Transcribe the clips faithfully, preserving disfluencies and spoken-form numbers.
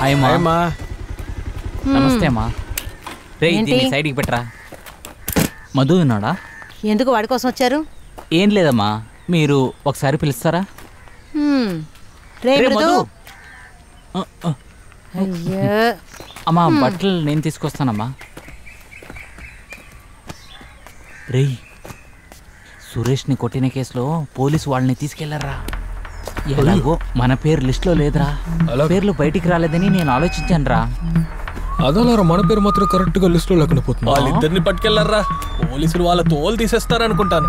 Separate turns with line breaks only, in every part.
అమ్మా.
నమస్తే అమ్మా. రే దీన్ని సైడ్కి పెట్టరా. మధు ఉన్నాడా?
ఎందుకు వాడి కోసం వచ్చారు?
ఏం లేదమ్మా, మీరు ఒకసారి పిలుస్తారా? అమ్మా బట్టలు నేను తీసుకొస్తానమ్మా. రే సురేష్ని కొట్టిన కేసులో పోలీసు వాళ్ళని తీసుకెళ్లారా. ఎలాగో మన పేరు లిస్టులో లేదురా, పేర్లు బయటికి రాలేదని నేను ఆలోచించాను రా.
అదోలారా మన పేరు మాత్రం కరెక్ట్ గా లిస్ట్ లో లేకుండా పోతుంది.
వాళ్ళిద్దరిని పట్టుకెళ్లారా, పోలీసులు వాళ్ళ తోలు తీసేస్తారనుకుంటాను.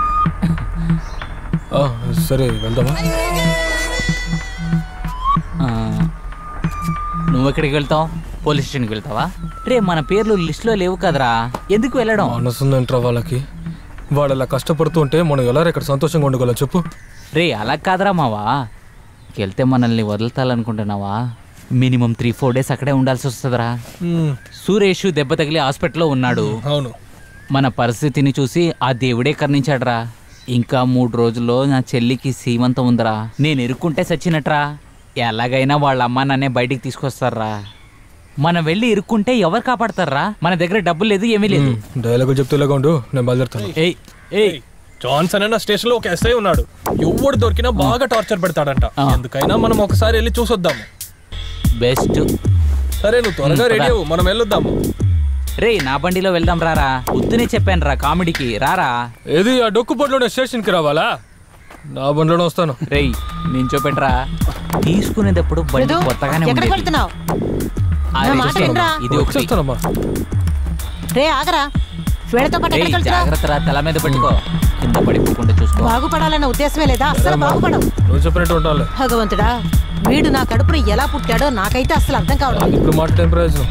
సరే వెళ్దామా?
నువ్వు ఎక్కడికి వెళ్తావు? పోలీస్ స్టేషన్కి వెళ్తావా? రే మన పేర్లు లిస్టులో లేవు కదరా, ఎందుకు వెళ్ళడం?
మనసుందంటారా వాళ్ళకి? వాళ్ళు అలా కష్టపడుతూ ఉంటే మనం ఎలా ఇక్కడ సంతోషంగా ఉండగలం చెప్పు?
రే అలా కాదరా మావా, వెళ్తే మనల్ని వదులుతాలనుకుంటున్నావా? మినిమం త్రీ ఫోర్ డేస్ అక్కడే ఉండాల్సి వస్తుందిరా. సురేష్ దెబ్బ తగిలి హాస్పిటల్లో ఉన్నాడు.
అవును,
మన పరిస్థితిని చూసి ఆ దేవుడే కరుణించాడురా. ఇంకా మూడు రోజుల్లో నా చెల్లికి సీమంతం ఉందిరా. నేను ఇరుక్కుంటే సచ్చినట్రా. ఎలాగైనా వాళ్ళ అమ్మ నన్నే బయటికి తీసుకొస్తారా. మనం వెళ్ళి ఇరుక్కుంటే ఎవరు కాపాడతారా? మన దగ్గర డబ్బులు లేదు, ఏమీ లేదు.
డైలాగ్ చెప్తేలాగా ఉండు, నేను బయలుదేరుతాను.
ఏయ్ ఏయ్ జాన్సన్ అన్న స్టేషన్ లో ఒక ఎస్ఐ ఉన్నాడు. ఎవడు దొరికినా బాగా టార్చర్ పెడతాడంట. ఎందుకైనా మనం ఒకసారి వెళ్ళి చూసొద్దాము.
బెస్ట్.
సరే నువ్వు త్వరగా రెడీ అవ్వు, మనం వెళ్ళొద్దాము.
రే నా బండిలో వెళ్దాం రారా. పొద్దునే చెప్పాను రా కామెడీకి రారా.
ఏది ఆ డొక్కు పొట్లోనే స్టేషన్కి రావాలా? నా బండిలోనే వస్తాను.
రేయ్ నేను చూపెట్రా. తీసుకునేటప్పుడు బండి కొత్తగానే ఉండేది. ఇది
వచ్చేస్తానమ్మా.
రే ఆగరా,
జాగ్రత్త రా, తల మీద పెట్టుకో, కింద పడిపోకుండా చూసుకో.
బాగుపడాలన్న ఉద్దేశమే లేదా? అసలు బాగుపడవు.
నువ్వు చెప్పినట్టు ఉండాలి.
భగవంతుడా, వీడు నా కడుపుని ఎలా పుట్టాడో నాకైతే అసలు అర్థం కావడం.
ఇప్పుడు మాట్లాడే ప్రయోజనం.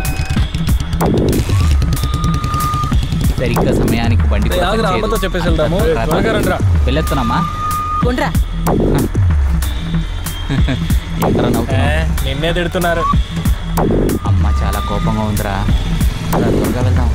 సరిగ్గా సమయానికి బండి
చెప్పేసి వెళ్దాము.
వెళ్ళొస్తున్నామా?
ఉండరా,
నిన్నే తిడుతున్నారు.
అమ్మ చాలా కోపంగా ఉందిరా, త్వరగా వెళ్దాం.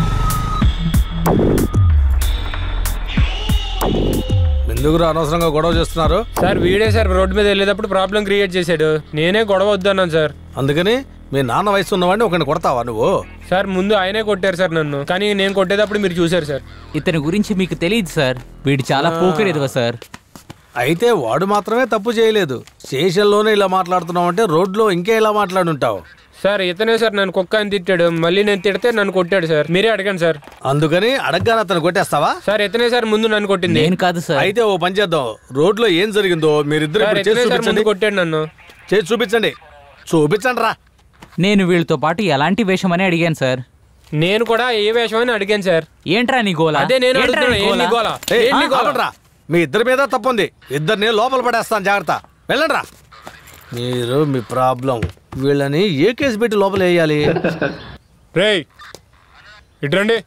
ఎందుకు అనవసరంగా గొడవ చేస్తున్నారు?
సార్ వీడే సార్ రోడ్డు మీద వెళ్ళేటప్పుడు ప్రాబ్లం క్రియేట్ చేశాడు. నేనే గొడవ వద్దన్నాను సార్.
అందుకని మీ నాన్న వయసు ఉన్నవాడిని ఒకరిని కొడతావా నువ్వు?
సార్ ముందు ఆయనే కొట్టారు సార్ నన్ను, కానీ నేను కొట్టేటప్పుడు మీరు చూశారు సార్.
ఇతని గురించి మీకు తెలియదు సార్, వీడు చాలా పోకిరేదివా సార్.
అయితే వాడు మాత్రమే తప్పు చేయలేదు. స్టేషన్లోనే ఇలా మాట్లాడుతున్నావు అంటే రోడ్లో ఇంకే ఇలా మాట్లాడుంటావు.
సార్ ఇతనే సార్ నన్ను కుక్క అని తిట్టాడు, మళ్ళీ నేను తిడితే నన్ను కొట్టాడు సార్. మీరే అడగండి సార్.
అందుకని అడగగానే అతను కొట్టేస్తావా?
సార్ ఇతనే సార్ ముందు నన్ను కొట్టింది.
నేను కాదు సార్.
అయితే ఓ పని చేద్దాం, రోడ్లో ఏం జరిగిందో మీరిద్దరు
కొట్టాడు నన్ను.
చేసి చూపించండి. చూపించండి రా.
నేను వీళ్ళతో పాటు ఎలాంటి వేషం అని అడిగాను సార్.
నేను కూడా ఏ వేషం అని అడిగాను సార్.
ఏంట్రా నీ గోలా?
అదే నేను అడుగుతున్నా.
మీ ఇద్దరి మీద తప్పుంది, ఇద్దరిని లోపల పడేస్తాను, జాగ్రత్త. వెళ్ళండి రా. మీరు మీ ప్రాబ్లం, వీళ్ళని ఏ కేసు పెట్టి లోపల వేయాలి?
రేయ్ ఇట్రండి.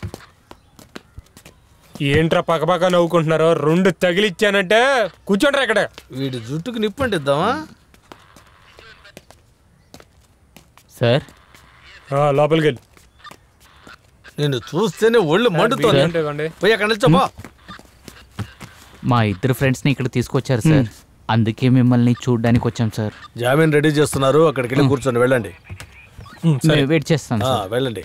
ఏంట్రా పక్కపక్క నవ్వుకుంటున్నారో? రెండు తగిలిచ్చానంటే కూర్చోండి ఇక్కడ.
వీడి జుట్టుకు నిప్పు అంటిద్దామా
సార్?
లోపలికి వెళ్ళి.
నేను చూస్తేనే ఒళ్ళు మండుతోంది. పోయి అక్కడ నిల్చోపో.
మా ఇద్దరు ఫ్రెండ్స్ని ఇక్కడ తీసుకొచ్చారు సార్, అందుకే మిమ్మల్ని చూడ్డానికి వచ్చాం సార్.
జామీన్ రెడీ చేస్తున్నారు, అక్కడికి వెళ్ళి కూర్చోండి. వెళ్ళండి.
వెయిట్ చేస్తాను.
వెళ్ళండి.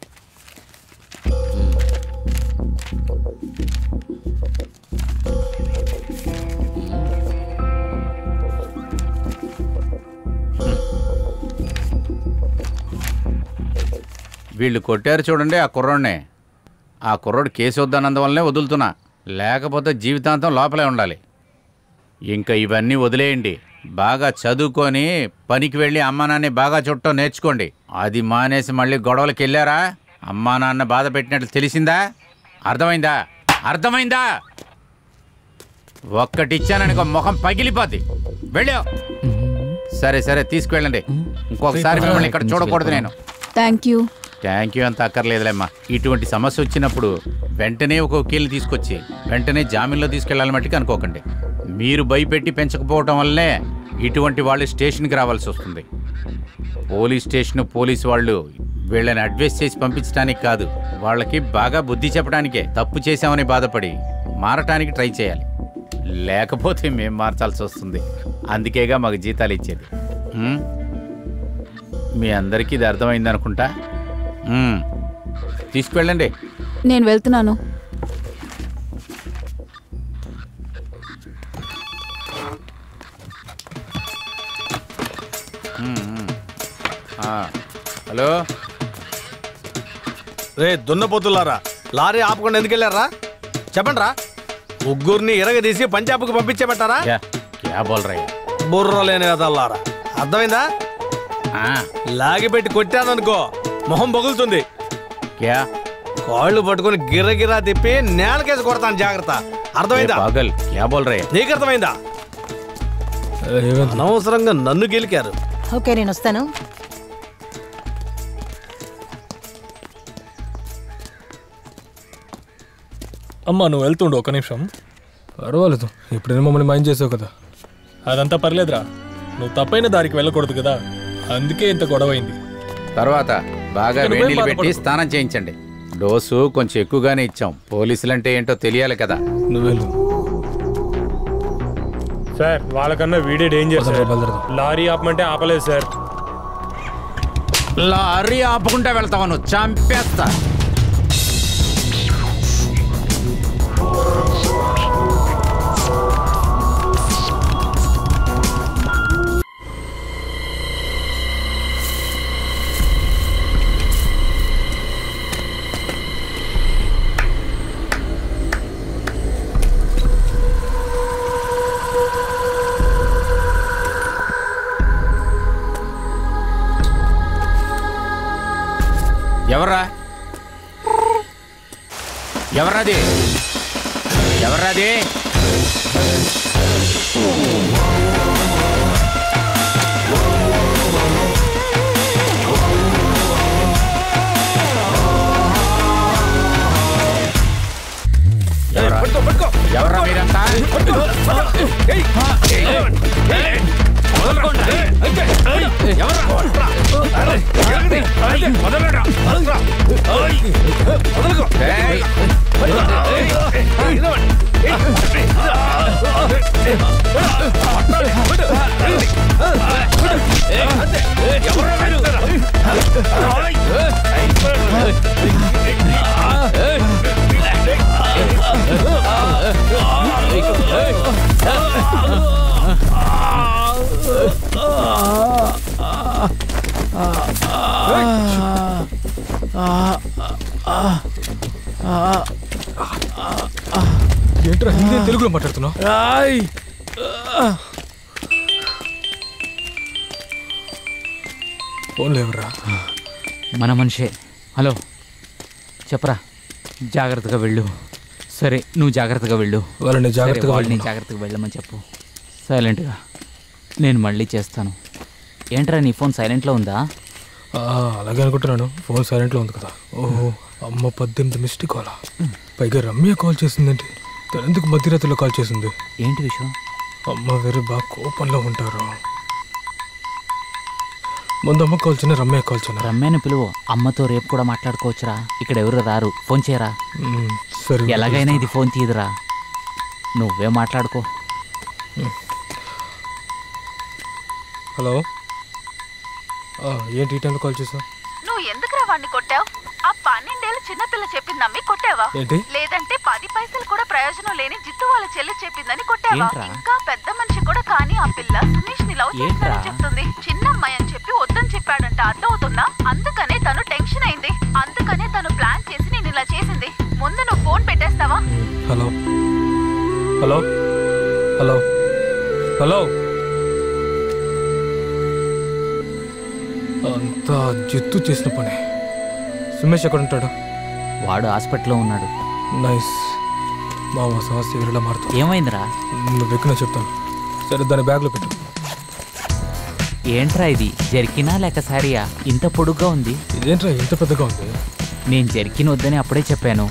వీళ్ళు కొట్టారు చూడండి ఆ కుర్రోడ్నే. ఆ కుర్రోడు కేసు వద్దన్నందువల్లనే వదులుతున్నా, లేకపోతే జీవితాంతం లోపలే ఉండాలి. ఇంకా ఇవన్నీ వదిలేయండి, బాగా చదువుకొని పనికి వెళ్ళి అమ్మా నాన్న బాగా చుట్టం నేర్చుకోండి. అది మానేసి మళ్ళీ గొడవలకి వెళ్ళారా అమ్మా నాన్న బాధ పెట్టినట్లు తెలిసిందా? అర్థమైందా? అర్థమైందా? ఒక్కటిచ్చానని ముఖం పగిలిపోద్ది. వెళ్ళావు. సరే సరే తీసుకువెళ్ళండి, ఇంకొకసారి మిమ్మల్ని ఇక్కడ చూడకూడదు నేను.
Thank you.
థ్యాంక్ యూ అంత అక్కర్లేదులేమ్మా. ఇటువంటి సమస్య వచ్చినప్పుడు వెంటనే ఒక వకీల్ని తీసుకొచ్చి వెంటనే జామీన్లో తీసుకెళ్ళాలని మట్టికి అనుకోకండి. మీరు భయపెట్టి పెంచకపోవటం వల్లనే ఇటువంటి వాళ్ళు స్టేషన్కి రావాల్సి వస్తుంది. పోలీస్ స్టేషన్ పోలీసు వాళ్ళు వీళ్ళని అడ్వైస్ చేసి పంపించడానికి కాదు, వాళ్ళకి బాగా బుద్ధి చెప్పడానికే. తప్పు చేశామని బాధపడి మారటానికి ట్రై చేయాలి, లేకపోతే మేము మార్చాల్సి వస్తుంది. అందుకేగా మాకు జీతాలు ఇచ్చేది. మీ అందరికీ ఇది అర్థమైంది అనుకుంటా. తీసుకువెళ్ళండి.
నేను వెళ్తున్నాను.
హలో
రే దున్నపోతులారా, లారీ ఆపకుండా ఎందుకు వెళ్ళారా? చెప్పండి రా. ముగ్గురిని ఇరగదీసి పంజాబ్కు పంపించేమంటారా?
క్యా బోల్ రయ్యా?
బుర్ర లేని కదల్లారా. అర్థమైందా? లాగి పెట్టి కొట్టాననుకో మొహం పగులుతుంది.
క్యా?
కాళ్ళు పట్టుకుని గిర్రగిరా తిప్పి నేలకేసి కొడతాను. జాగ్రత్త. అర్థమైందా?
పాగల్, క్యా బోల్ రయ్యా?
నీకు అర్థమైందా? అనవసరంగా నన్ను గెలికారు.
ఓకే, నేను వస్తాను.
అమ్మా నువ్వు వెళ్తుండు ఒక నిమిషం.
పర్వాలేదు, ఇప్పుడైనా మమ్మల్ని మైండ్ చేసావు కదా.
అదంతా పర్లేదురా, నువ్వు తప్పైన దారికి వెళ్ళకూడదు కదా, అందుకే ఇంత గొడవైంది.
తర్వాత బాగా వేడిలు పెట్టి స్నానం చేయించండి. డోసు కొంచెం ఎక్కువగానే ఇచ్చాం. పోలీసులంటే ఏంటో తెలియాలి కదా.
నువ్వెళ్ళు
సార్. వాళ్ళకన్నా వీడే డేంజర్ సార్. లారీ ఆపమంటే ఆపలేదు సార్.
లారీ ఆపకుండా వెళ్తావా నువ్వు? చంపేస్తా. ఎవర్రా? ఎవర్రాది? ఎవర్రాది? ఎవరా మీరంతా?
ఏంట్రా హిందీ తెలుగులో మాట్లాడుతున్నావు? ఫోన్ లేవరా?
మన మనిషే. హలో చెప్పరా. జాగ్రత్తగా వెళ్ళు. సరే నువ్వు జాగ్రత్తగా వెళ్ళు.
వాళ్ళని జాగ్రత్తగా
వాళ్ళని జాగ్రత్తగా వెళ్ళమని చెప్పు. సైలెంట్గా. నేను మళ్ళీ చేస్తాను. ఏంట్రా నీ ఫోన్ సైలెంట్లో ఉందా?
అలాగే అనుకుంటున్నాను. ఫోన్ సైలెంట్లో ఉంది కదా. ఓహో, అమ్మ పద్దెనిమిది మిస్డ్ కాల్. పైగా రమ్య కాల్ చేసిందంటే తనెందుకు మధ్యరాత్రిలో కాల్ చేసింది?
ఏంటి విషయం?
అమ్మ వేరే బాగా కోపంలో ఉంటారు. ముందు అమ్మ కాల్ చేయనా రమ్య కాల్ చేయనా?
రమ్యని పిలువు. అమ్మతో రేపు కూడా మాట్లాడుకోవచ్చురా. ఇక్కడ ఎవరు రారు. ఫోన్ చేయరా.
సరే
ఎలాగైనా ఇది ఫోన్ తీయదురా. నువ్వే మాట్లాడుకో.
హలో, ఏంటి ఈ టైంలో కాల్ చేసావు?
నువ్వు ఎందుకురా వాడిని కొట్టావు? ఆ పన్నెండేళ్ళు చిన్నపిల్ల చెప్పిందమ్మి కొట్టావా? లేదంటే పది పైసలు కూడా ప్రయోజనం లేని జిత్తు వాళ్ళ చెల్లి చెప్పిందని కొట్టావా? ఇంకా పెద్ద మనిషి కూడా కానీ ఆ పిల్ల సునీష్ ని లవ్ చేస్తానని చెప్తుంది. చిన్నమ్మాయి అని చెప్పి వద్దని చెప్పాడంట. అర్థమవుతుందా? అందుకనే తను టెన్షన్ అయింది. అందుకనే తను ప్లాన్ చేసి నేను ఇలా చేసింది. ముందు నువ్వు ఫోన్ పెట్టేస్తావా?
హలో హలో హలో హలో అంతా జిత్తు చేసిన పని. సుమేష్ ఎక్కడ ఉంటాడు?
వాడు హాస్పిటల్లో ఉన్నాడు.
నైస్. మా సమస్య ఎవరిలా మారుతుంది.
ఏమైందిరా?
నువ్వు ఎక్కినా చెప్తాను. సరే దాన్ని బ్యాగ్లో పెట్టు.
ఏంట్రా ఇది? జర్కినా లేక సారీయా? ఇంత పొడుగ్గా ఉంది.
ఇదేంట్రా ఇంత పెద్దగా ఉంది?
నేను జర్కిన్ వద్దని అప్పుడే చెప్పాను.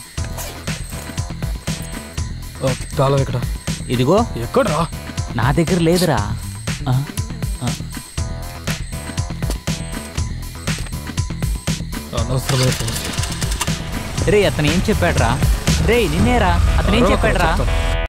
తాళం ఎక్కడ?
ఇదిగో.
ఎక్కడ్రా?
నా దగ్గర లేదురా. రే అతను ఏం చెప్పాడ్రా? రే నిన్నేరా. అతను ఏం చెప్పాడ్రా?